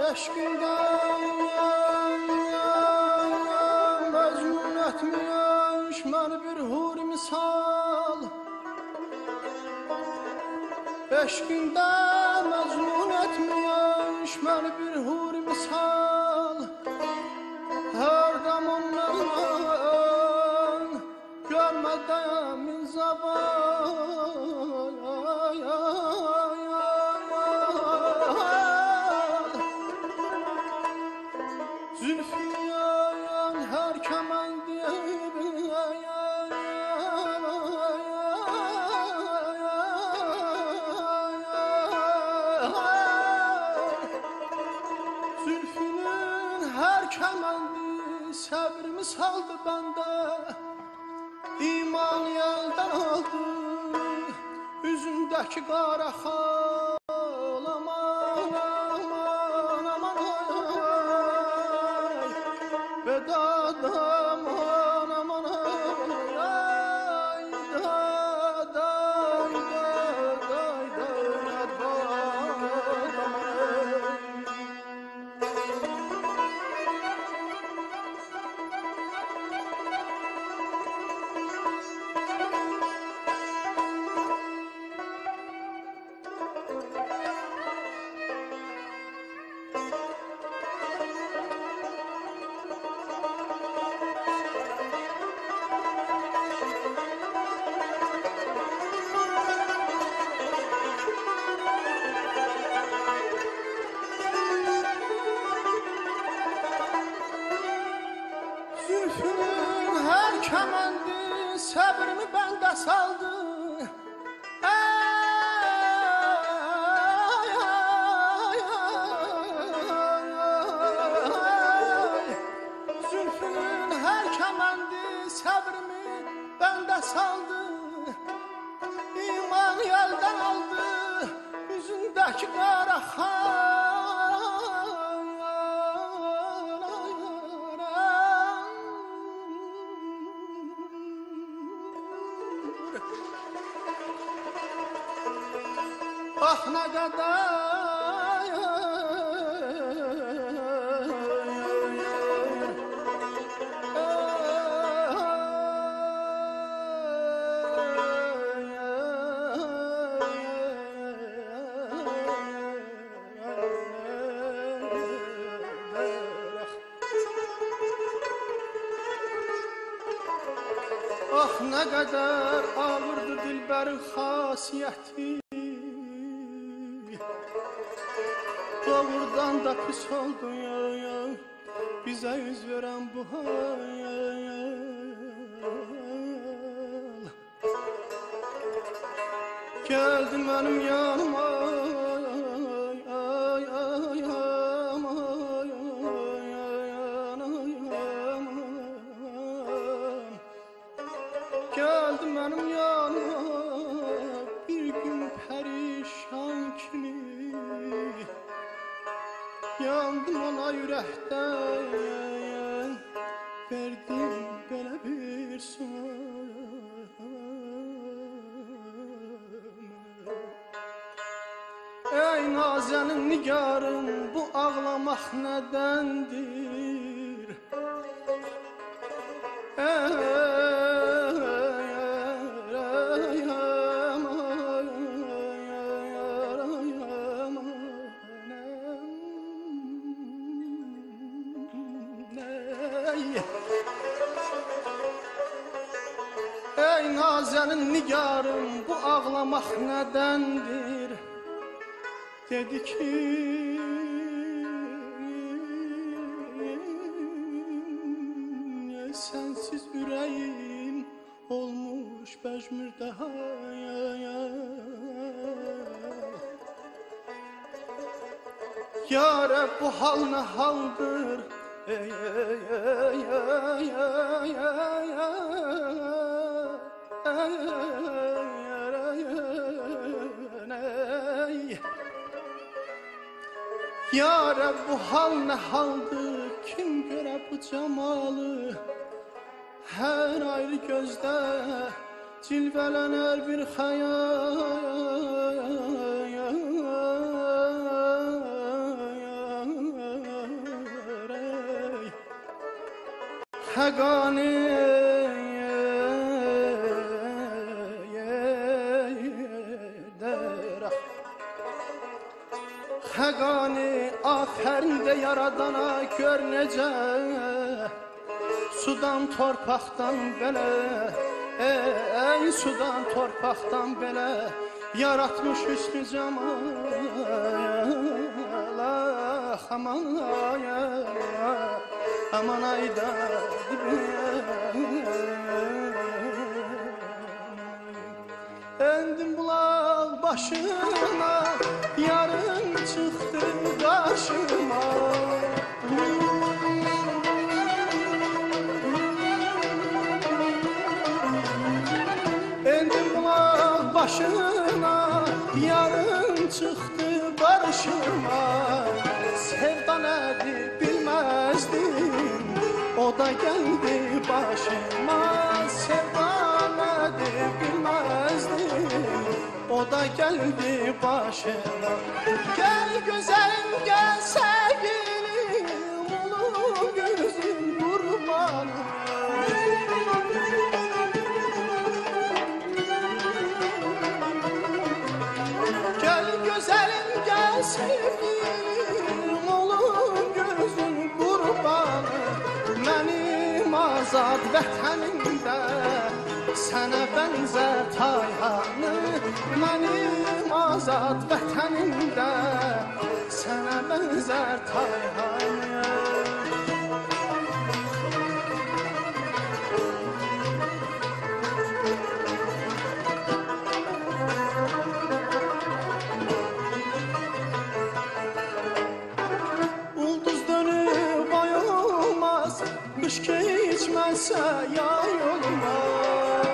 Eşkinden mecnun etmiş beni bir huri misal. Eşkinden mecnun etmiş beni bir huri misal. Her zaman ben görmeden min zaval. Zülfiyan her kemendi Zülfünün her kemendi sabrımı saldı bende. İman yelden aldı yüzümdeki kara hal. Aman aman aman Vedad aman aman ay da da Zülfünün her kemendi sabrımı bende saldı. Ay, ay, ay, ay. Zülfünün her kemendi sabrımı bende saldı. İman yelden aldı yüzündeki kara hal. Ah ne kadar Ah ne kadar ağırdı dilberin hasiyeti. Doğrudan da pis oldu ya bize yüz veren bu hayal. Geldi benim yanıma ay ay ay geldi benim yanıma bir gün perişan kimi. Yandım ona yürekten, verdim böyle bir söz. Ey nazenin nigarım, bu ağlamak nedendir? Ey nazenin nigarım, bu ağlamak nedendir? Dedi ki sensiz yüreğim olmuş pejmürde ya Rab bu hal ne haldır? Ey ey ey ey ey ey ya Rab bu hal ne haldır? Kim göre bu cemalı? Her ayrı gözde cilvelenir bir hayal. Həqani Həqani afərin də yaradana gör necə Sudan torpaqdan belə Ey sudan torpaqdan belə Yaratmış hüsnü cəmala Aman ay Aman ayda Endim bulaq başına Yarın çıxdı qarşıma Endim bulaq başına Yarın çıxdı qarşıma Sevda nədir bilməzdim O da gəldi başıma Sevda nədir bilməzdim O da gəldi başıma Gəl gözəlim gəl sevgilim Ulu gözüm qurbanım Gəl gözəlim gəl sevgilim Ulu gözüm qurbanım Mənim azad vətənimdə Sənə bənzər tayhanı Mənim azad vətənimdə Sənə bənzər tayhanı Ulduz dönüb ay olmaz Qış keçməsə yay olmaz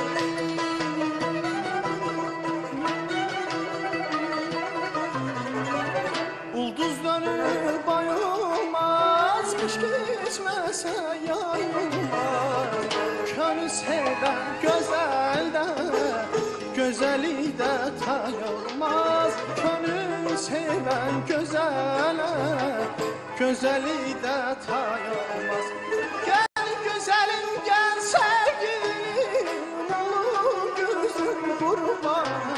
Ulduz dönüb ay olmaz Qış keçməsə yay olmaz Könül sevən gözəldə Gözəli də tay olmaz Könül sevən gözələ Gözəli də tay olmaz Gəl gözəlim gəl sevgilim Ulu gözüm qurbanım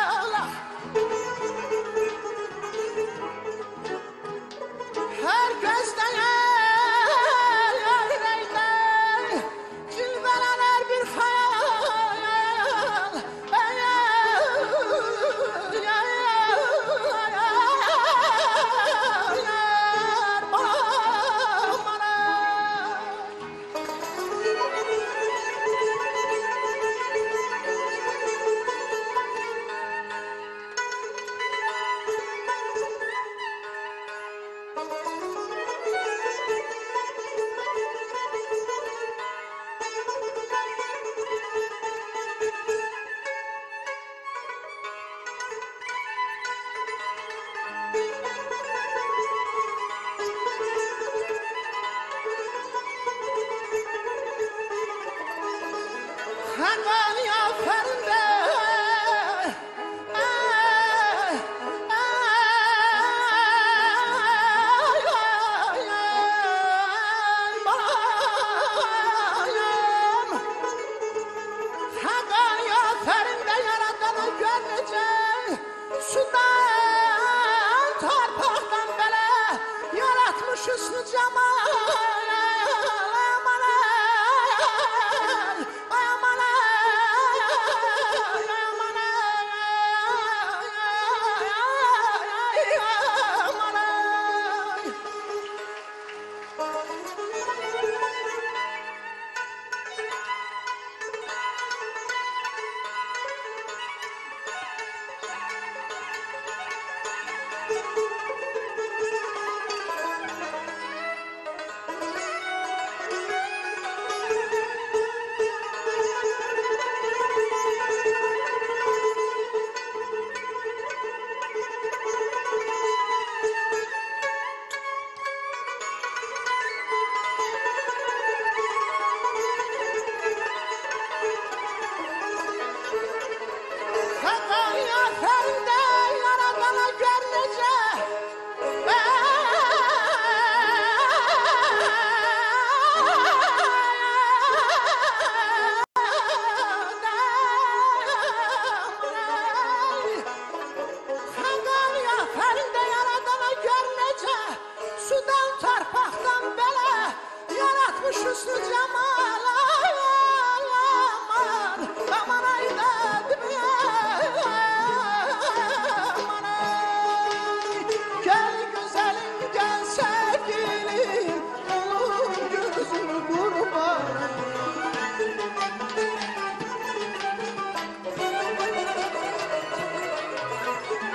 Her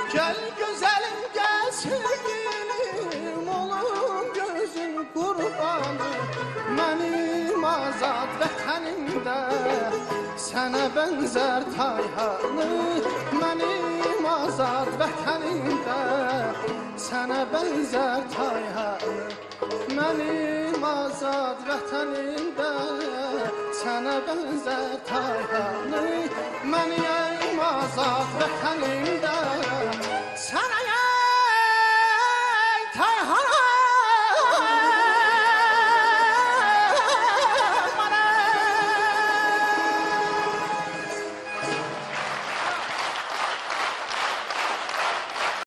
Gel güzelim gel sevgilim olum gözün kurbanı Benim azad vətənimdə sənə bənzər tayhanı Benim azad vətənimdə sənə bənzər tayhanı Benim azad vətənimdə sənə bənzər tayhanı Benim azad vətənimdə